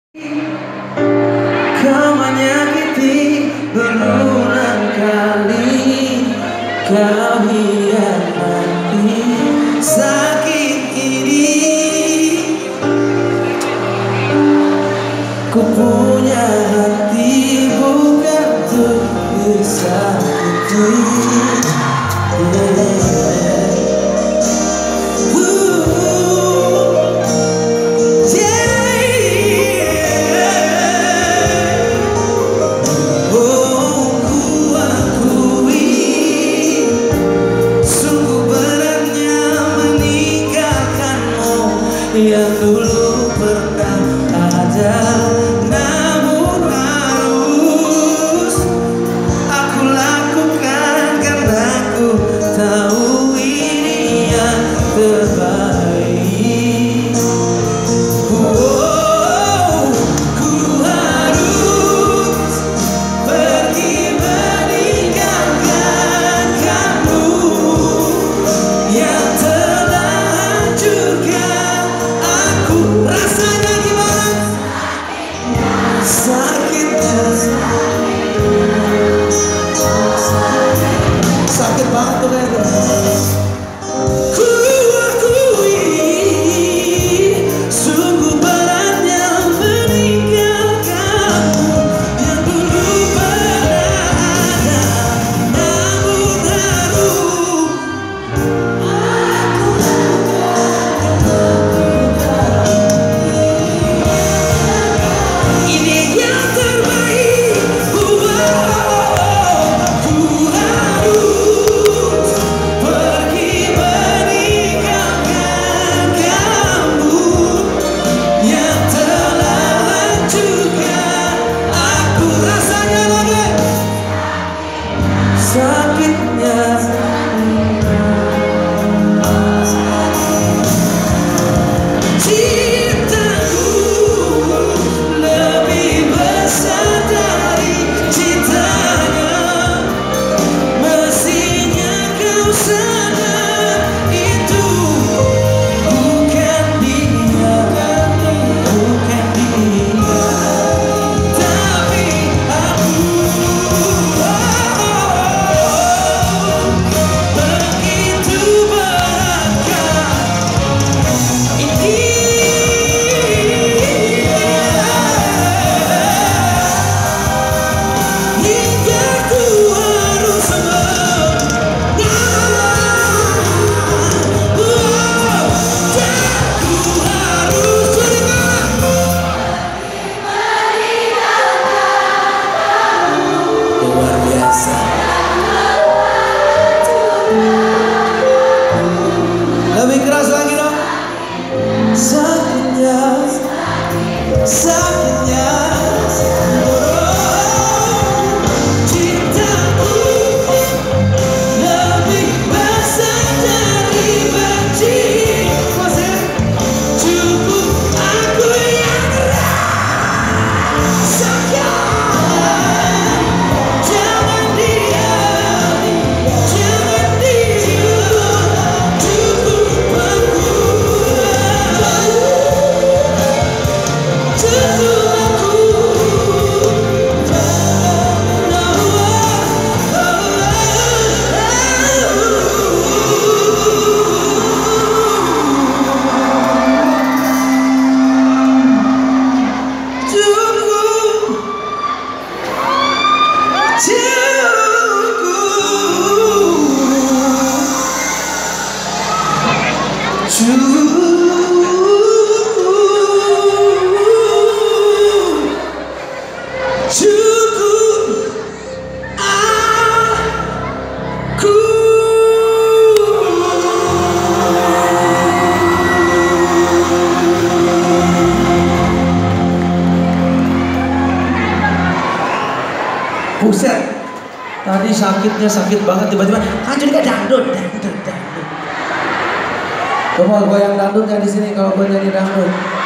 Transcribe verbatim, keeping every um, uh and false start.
Kau menyakiti berulang kali, kau hianati sakit ini. Ku punya hati bukan untuk disakiti. Yang dulu pernah ada, namun harus aku lakukan karena aku tahu ini yang terbaik. Oh, ku harus pergi meninggalkan kamu yang telah hancurkan. Rasanya gimana? Sakitnya sakit banget tuh kayaknya. Ku akui sungguh beratnya meninggalkanmu yang dulu pernah ada, namun harus sakitnya. Cintaku lebih besar dari cintanya. Mestinya kau sadar itu bukan dia, bukan dia, tapi aku. Lebih keras lagi dong. Sakitnya, sakitnya. Oh, cintaku lebih besar dari benci. Cukup aku yang rasakan. Jangan diam, jangan diam. Cukup aku. Buset, tadi sakitnya sakit banget, tiba-tiba kan juga dangdut, dangdut, dangdut. Coba goyang dangdutnya di sini kalau gue nyanyi dangdut.